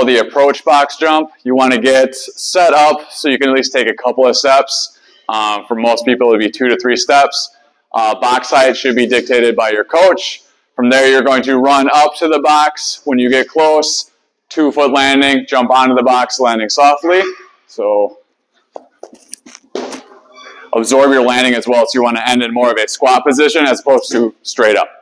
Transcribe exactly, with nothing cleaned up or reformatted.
The approach box jump, you want to get set up so you can at least take a couple of steps. Um, for most people, it would be two to three steps. Uh, box height should be dictated by your coach. From there, you're going to run up to the box. When you get close, two foot landing, jump onto the box, landing softly. So absorb your landing as well, so you want to end in more of a squat position as opposed to straight up.